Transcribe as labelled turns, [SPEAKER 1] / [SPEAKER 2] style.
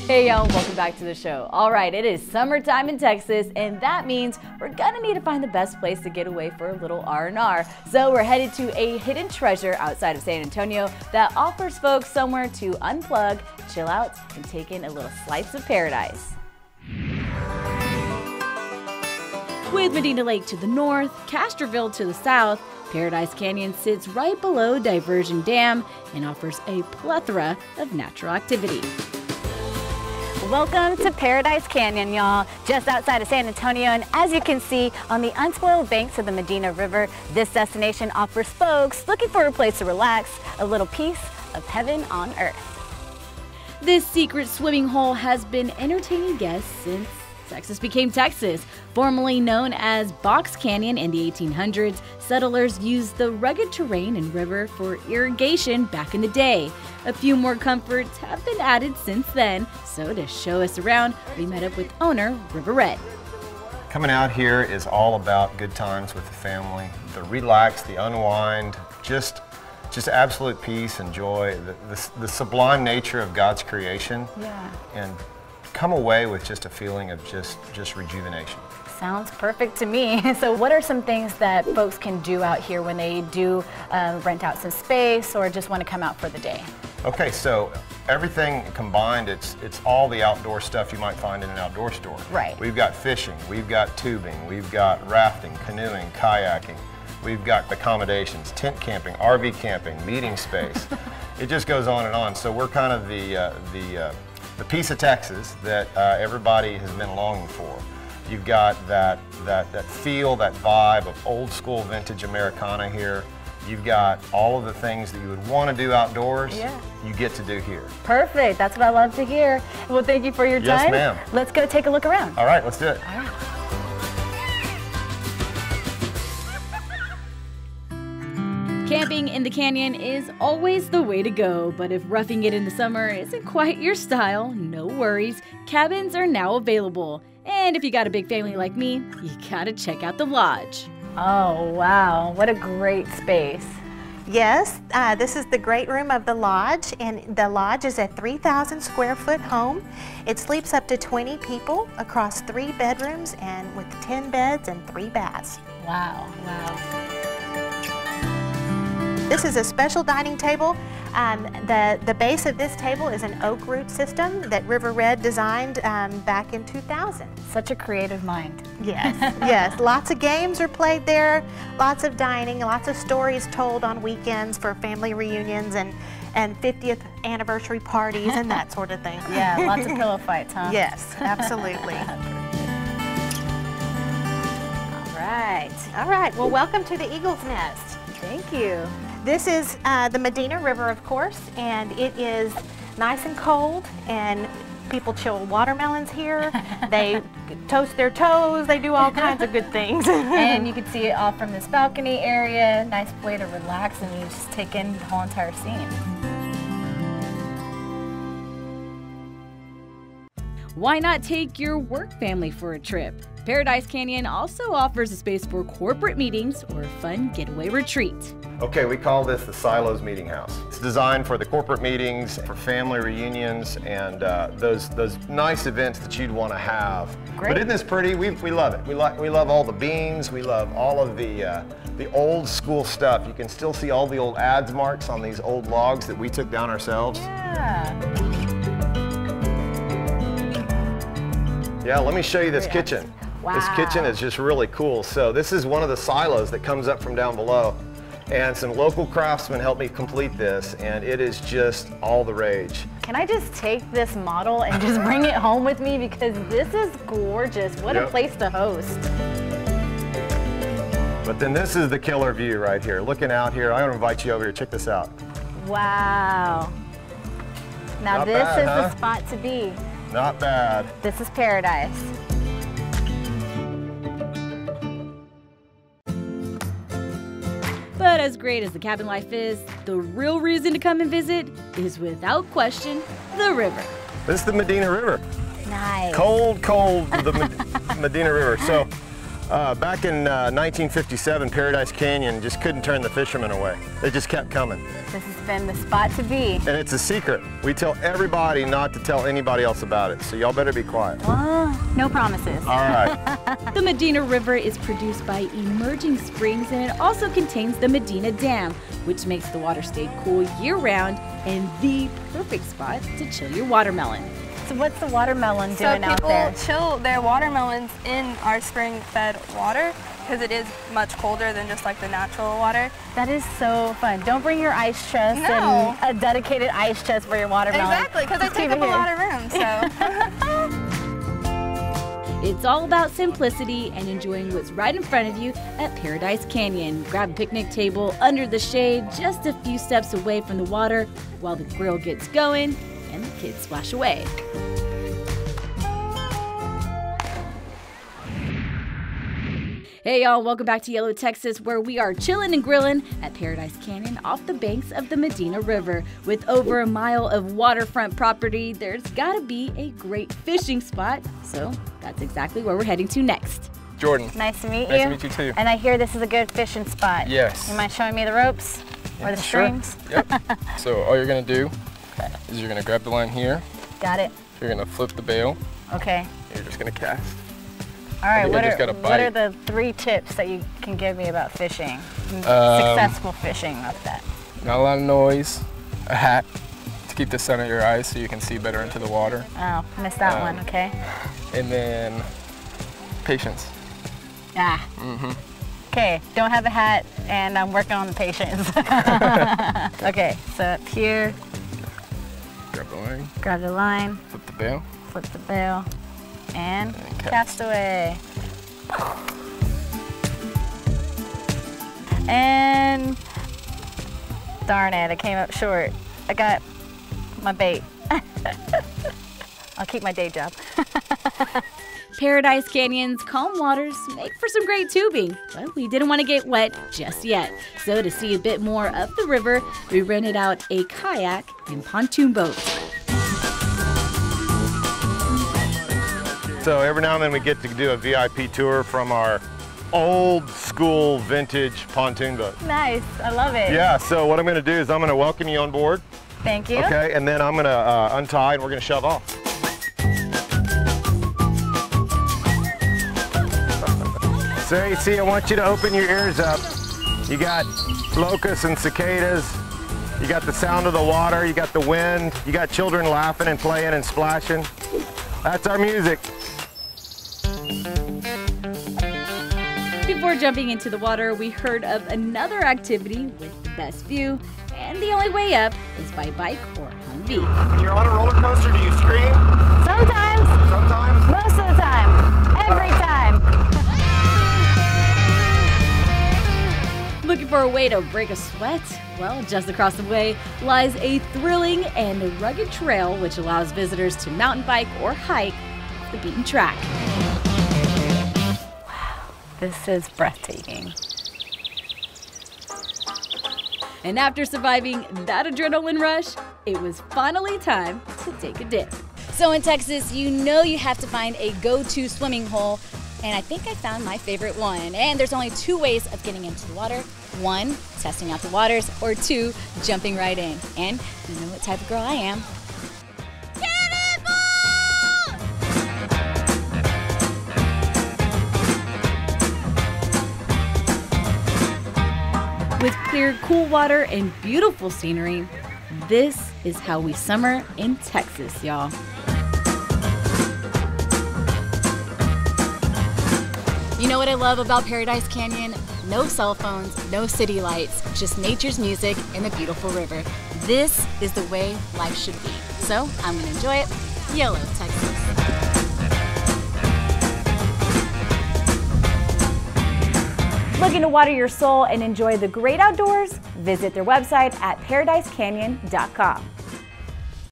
[SPEAKER 1] Hey y'all, welcome back to the show. All right, it is summertime in Texas, and that means we're gonna need to find the best place to get away for a little R&R. So we're headed to a hidden treasure outside of San Antonio that offers folks somewhere to unplug, chill out, and take in a little slice of paradise. With Medina Lake to the north, Castroville to the south, Paradise Canyon sits right below Diversion Dam and offers a plethora of natural activity. Welcome to Paradise Canyon, y'all, just outside of San Antonio, and as you can see on the unspoiled banks of the Medina River, this destination offers folks looking for a place to relax, a little piece of heaven on earth. This secret swimming hole has been entertaining guests since Texas became Texas. Formerly known as Box Canyon in the 1800s, settlers used the rugged terrain and river for irrigation back in the day. A few more comforts have been added since then, so to show us around, we met up with owner River Red.
[SPEAKER 2] Coming out here is all about good times with the family, the relax, the unwind, just absolute peace and joy, the sublime nature of God's creation. Yeah. And come away with just a feeling of just rejuvenation.
[SPEAKER 1] Sounds perfect to me. So what are some things that folks can do out here when they do rent out some space or just want to come out for the day?
[SPEAKER 2] Okay, so everything combined, it's all the outdoor stuff you might find in an outdoor store.
[SPEAKER 1] Right.
[SPEAKER 2] We've got fishing, we've got tubing, we've got rafting, canoeing, kayaking, we've got accommodations, tent camping, RV camping, meeting space. It just goes on and on. So we're kind of the piece of Texas that everybody has been longing for. You've got that feel, that vibe of old school vintage Americana here. You've got all of the things that you would want to do outdoors, you get to do here. Perfect, that's what I love to hear. Well, thank you for your time. Yes, ma'am. Let's go take a look around. All right, let's do it. All right.
[SPEAKER 1] Camping in the canyon is always the way to go, but if roughing it in the summer isn't quite your style, no worries. Cabins are now available. And if you got a big family like me, you gotta check out the lodge. Oh, wow, what a great space.
[SPEAKER 3] Yes, this is the great room of the lodge, and the lodge is a 3,000 square foot home. It sleeps up to 20 people across 3 bedrooms and with 10 beds and 3 baths.
[SPEAKER 1] Wow, wow.
[SPEAKER 3] This is a special dining table. The base of this table is an oak root system that River Red designed back in 2000.
[SPEAKER 1] Such a creative mind.
[SPEAKER 3] Yes, yes. Lots of games are played there, lots of dining, lots of stories told on weekends for family reunions and 50th anniversary parties and that sort of thing.
[SPEAKER 1] Yeah, lots of pillow fights, huh?
[SPEAKER 3] Yes, absolutely.
[SPEAKER 1] All right.
[SPEAKER 3] All right, well, welcome to the Eagle's Nest.
[SPEAKER 1] Thank you.
[SPEAKER 3] This is the Medina River, of course, and it is nice and cold, and people chill watermelons here. They toast their toes. They do all kinds of good things.
[SPEAKER 1] And you can see it all from this balcony area. Nice way to relax, and you just take in the whole entire scene. Why not take your work family for a trip? Paradise Canyon also offers a space for corporate meetings or a fun getaway retreat.
[SPEAKER 2] Okay, we call this the Silos Meeting House. It's designed for the corporate meetings, for family reunions, and those nice events that you'd want to have. Great. But isn't this pretty? We love it. We love all the beams. We love all of the old school stuff. You can still see all the old adze marks on these old logs that we took down ourselves.
[SPEAKER 1] Yeah.
[SPEAKER 2] Yeah, let me show you this kitchen.
[SPEAKER 1] Wow.
[SPEAKER 2] This kitchen is just really cool. So this is one of the silos that comes up from down below. And some local craftsmen helped me complete this, and it is just all the rage.
[SPEAKER 1] Can I just take this model and just bring it home with me? Because this is gorgeous. What a place to host.
[SPEAKER 2] But then this is the killer view right here. Looking out here, I'm gonna invite you over here, check this out.
[SPEAKER 1] Wow. Now
[SPEAKER 2] Not
[SPEAKER 1] this
[SPEAKER 2] bad,
[SPEAKER 1] is
[SPEAKER 2] huh?
[SPEAKER 1] the spot to be.
[SPEAKER 2] Not bad.
[SPEAKER 1] This is paradise. But as great as the cabin life is, the real reason to come and visit is without question the river.
[SPEAKER 2] This is the Medina River.
[SPEAKER 1] Nice.
[SPEAKER 2] Cold, cold, the Medina River. So Back in 1957, Paradise Canyon just couldn't turn the fishermen away. They just kept coming.
[SPEAKER 1] This has been the spot to be.
[SPEAKER 2] And it's a secret. We tell everybody not to tell anybody else about it, so y'all better be quiet.
[SPEAKER 1] No promises.
[SPEAKER 2] All right.
[SPEAKER 4] The Medina River is produced by emerging springs, and it also contains the Medina Dam, which makes the water stay cool year-round and the perfect spot to chill your watermelon.
[SPEAKER 1] So what's the watermelon doing out there?
[SPEAKER 5] So people chill their watermelons in our spring-fed water because it is much colder than just like the natural water.
[SPEAKER 1] That is so fun. Don't bring your ice chest
[SPEAKER 5] No.
[SPEAKER 1] and a dedicated ice chest for your watermelon.
[SPEAKER 5] Exactly, because they
[SPEAKER 1] Just
[SPEAKER 5] take
[SPEAKER 1] keep
[SPEAKER 5] up
[SPEAKER 1] it
[SPEAKER 5] a
[SPEAKER 1] here.
[SPEAKER 5] lot of room. So.
[SPEAKER 4] It's all about simplicity and enjoying what's right in front of you at Paradise Canyon. Grab a picnic table under the shade just a few steps away from the water while the grill gets going and the kids splash away. Hey y'all, welcome back to YOLO, Texas, where we are chilling and grilling at Paradise Canyon off the banks of the Medina River. With over a mile of waterfront property, there's gotta be a great fishing spot, so that's exactly where we're heading to next.
[SPEAKER 6] Jordan.
[SPEAKER 1] Nice to meet you.
[SPEAKER 6] Nice to meet you too.
[SPEAKER 1] And I hear this is a good fishing spot.
[SPEAKER 6] Yes.
[SPEAKER 1] You mind showing me the ropes or the strings?
[SPEAKER 6] Sure. Yep. So all you're gonna do is you're gonna grab the line here.
[SPEAKER 1] Got it.
[SPEAKER 6] You're gonna flip the bail.
[SPEAKER 1] Okay.
[SPEAKER 6] You're just gonna cast.
[SPEAKER 1] All right,
[SPEAKER 6] think I just got a
[SPEAKER 1] what are
[SPEAKER 6] bite.
[SPEAKER 1] the 3 tips that you can give me about fishing? Successful fishing of that.
[SPEAKER 6] Not a lot of noise. A hat to keep the sun out of your eyes so you can see better into the water.
[SPEAKER 1] Oh, missed that one, okay.
[SPEAKER 6] And then patience.
[SPEAKER 1] Ah. Okay, don't have a hat and I'm working on the patience. Okay, so up here,
[SPEAKER 6] Grab the line,
[SPEAKER 1] grab the line,
[SPEAKER 6] flip the bail.
[SPEAKER 1] flip the bail, and
[SPEAKER 6] cast.
[SPEAKER 1] cast away. And darn it, I came up short. I got my bait. I'll keep my day job.
[SPEAKER 4] Paradise Canyon's calm waters make for some great tubing, but we didn't want to get wet just yet. So to see a bit more of the river, we rented out a kayak and pontoon boat.
[SPEAKER 2] So every now and then we get to do a VIP tour from our old school vintage pontoon boat.
[SPEAKER 1] Nice, I love it.
[SPEAKER 2] Yeah, so what I'm gonna do is I'm gonna welcome you on board.
[SPEAKER 1] Thank you.
[SPEAKER 2] Okay, and then I'm gonna untie and we're gonna shove off. So you see, I want you to open your ears up. You got locusts and cicadas. You got the sound of the water. You got the wind. You got children laughing and playing and splashing. That's our music.
[SPEAKER 4] Before jumping into the water, we heard of another activity with the best view, and the only way up is by bike or Humvee.
[SPEAKER 2] When you're on a roller coaster, do you scream?
[SPEAKER 1] Sometimes,
[SPEAKER 2] Sometimes.
[SPEAKER 1] most of the time, every time.
[SPEAKER 4] Looking for a way to break a sweat? Well, just across the way lies a thrilling and rugged trail which allows visitors to mountain bike or hike off the beaten track.
[SPEAKER 1] This is breathtaking.
[SPEAKER 4] And after surviving that adrenaline rush, it was finally time to take a dip. So in Texas, you know you have to find a go-to swimming hole, and I think I found my favorite one. And there's only 2 ways of getting into the water. 1, testing out the waters, or 2, jumping right in. And you know what type of girl I am. With clear, cool water and beautiful scenery, this is how we summer in Texas, y'all. You know what I love about Paradise Canyon? No cell phones, no city lights, just nature's music and the beautiful river. This is the way life should be. So I'm gonna enjoy it. YOLO, Texas. Looking to water your soul and enjoy the great outdoors? Visit their website at paradisecanyon.com.